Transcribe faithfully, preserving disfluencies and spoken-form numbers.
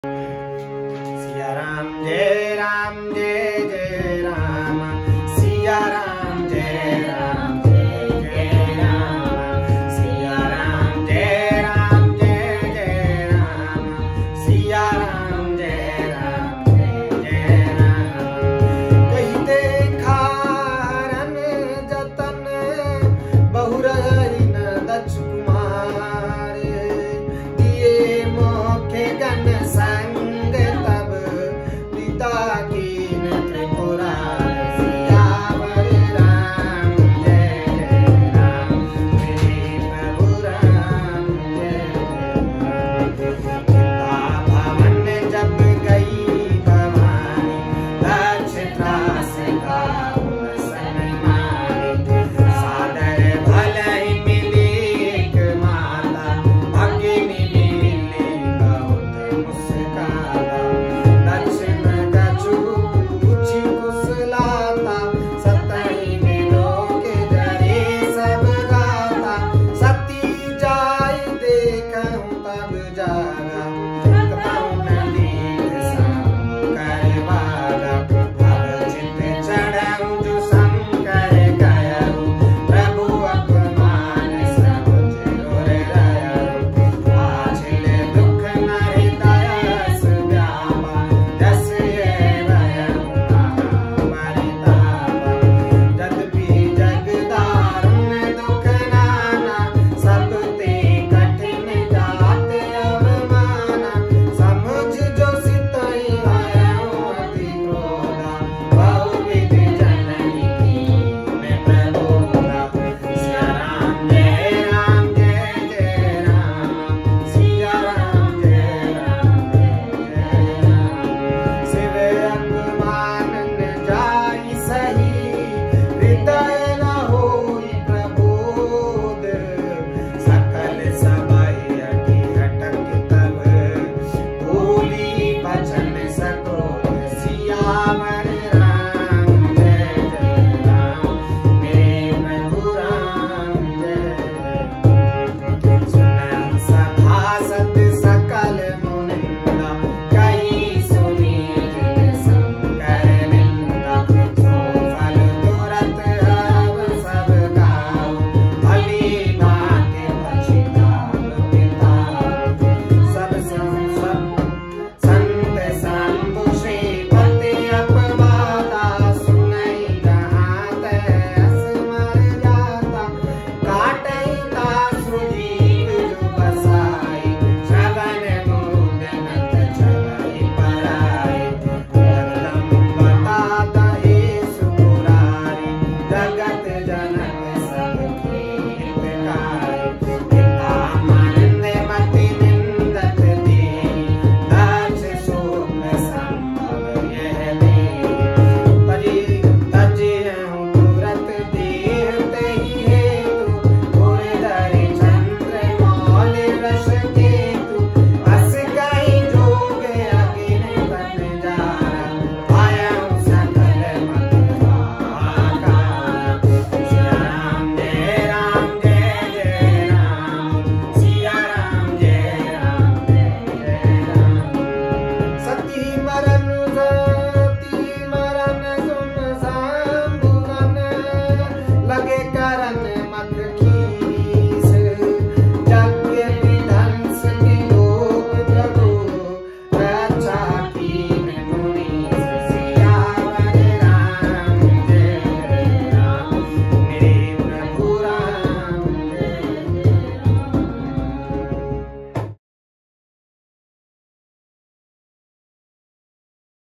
सिया राम जय राम जय जय राम, सिया राम जय राम जय जय राम, सिया राम जय राम जय जय राम, सिया राम जय राम जय जय राम। कही देखा रन जतन बहुरही न दक्ष कुमार, दिए मोखे गन संग तब पिता कीन त्रिपुरार। सियावर राम जय जय राम, मेरे प्रभु राम जय जय राम। पिता भवन जब गई भवानी, दक्ष त्रास का सन्मानी। सादर भलहि मिली एक माला, भगिनी मिली बहुत मुस्काला।